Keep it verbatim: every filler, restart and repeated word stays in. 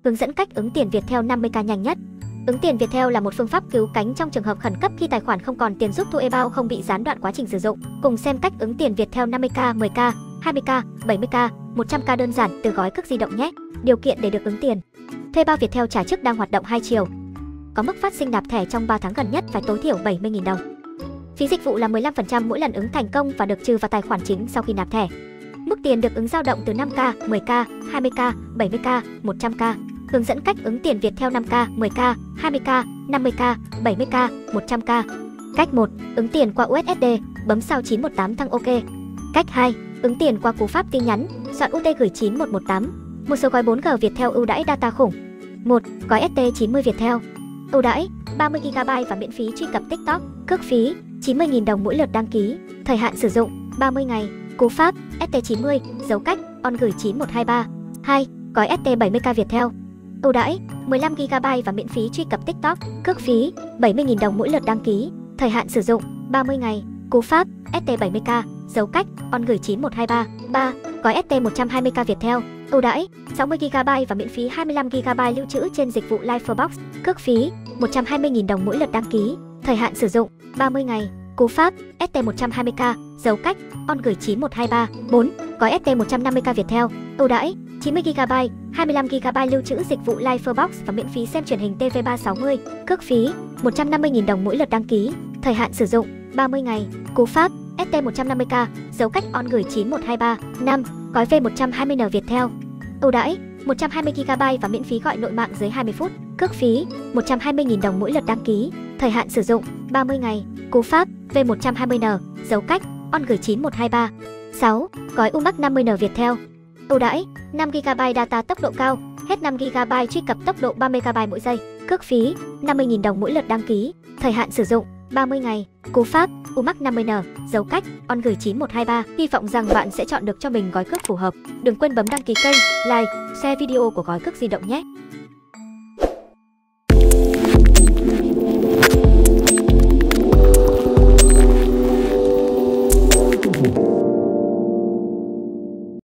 Hướng dẫn cách ứng tiền Viettel năm mươi k nhanh nhất. Ứng tiền Viettel là một phương pháp cứu cánh trong trường hợp khẩn cấp khi tài khoản không còn tiền giúp thuê bao không bị gián đoạn quá trình sử dụng. Cùng xem cách ứng tiền Viettel năm mươi k, mười k, hai mươi k, bảy mươi k, một trăm k đơn giản từ gói cước di động nhé. Điều kiện để được ứng tiền. Thuê bao Viettel trả trước đang hoạt động hai chiều. Có mức phát sinh nạp thẻ trong ba tháng gần nhất phải tối thiểu bảy mươi nghìn đồng. Phí dịch vụ là mười lăm phần trăm mỗi lần ứng thành công và được trừ vào tài khoản chính sau khi nạp thẻ. Mức tiền được ứng dao động từ năm k, mười k, hai mươi k, bảy mươi k, một trăm k. Hướng dẫn cách ứng tiền Viettel năm k, mười k, hai mươi k, năm mươi k, bảy mươi k, một trăm k. Cách một. Ứng tiền qua u ét ét đê, bấm sao chín một tám thăng OK. Cách hai. Ứng tiền qua cú pháp tin nhắn, soạn u tê gửi chín một một tám. Một số gói bốn G Viettel ưu đãi data khủng. một. Gói ét tê chín mươi Viettel. Ưu đãi ba mươi gi ga bai và miễn phí truy cập TikTok. Cước phí chín mươi nghìn đồng mỗi lượt đăng ký. Thời hạn sử dụng ba mươi ngày. Cú pháp ét tê chín mươi, dấu cách on gửi chín một hai ba. hai. Gói ét tê bảy mươi k Viettel. Ưu đãi mười lăm gi ga bai và miễn phí truy cập TikTok. Cước phí bảy mươi nghìn đồng mỗi lượt đăng ký. Thời hạn sử dụng ba mươi ngày. Cú pháp ét tê bảy mươi k, dấu cách on gửi chín một hai ba. ba. Gói ét tê một trăm hai mươi k Viettel. Ưu đãi sáu mươi gi ga bai và miễn phí hai mươi lăm gi ga bai lưu trữ trên dịch vụ Liferbox. Cước phí một trăm hai mươi nghìn đồng mỗi lượt đăng ký. Thời hạn sử dụng ba mươi ngày. Cú pháp ét tê một trăm hai mươi k, dấu cách on gửi chín một hai ba. bốn. Gói ét tê một trăm năm mươi k Viettel. Ưu đãi chín mươi gi ga bai, hai mươi lăm gi ga bai lưu trữ dịch vụ Liferbox và miễn phí xem truyền hình T V ba sáu mươi. Cước phí một trăm năm mươi nghìn đồng mỗi lượt đăng ký. Thời hạn sử dụng ba mươi ngày. Cú pháp ét tê một trăm năm mươi k, dấu cách on gửi chín một hai ba. năm. Gói V một trăm hai mươi N Viettel. Ưu đãi một trăm hai mươi gi ga bai và miễn phí gọi nội mạng dưới hai mươi phút. Cước phí một trăm hai mươi nghìn đồng mỗi lượt đăng ký. Thời hạn sử dụng ba mươi ngày. Cú pháp V một trăm hai mươi N, dấu cách on gửi chín một hai ba. sáu. Gói u max năm mươi N Viettel. Ưu đãi năm gi ga bai data tốc độ cao, hết năm gi ga bai truy cập tốc độ ba mươi k mỗi giây. Cước phí năm mươi nghìn đồng mỗi lượt đăng ký. Thời hạn sử dụng ba mươi ngày. Cú pháp u max năm mươi N, dấu cách on gửi chín một hai ba. Hy vọng rằng bạn sẽ chọn được cho mình gói cước phù hợp. Đừng quên bấm đăng ký kênh, like, share video của gói cước di động nhé.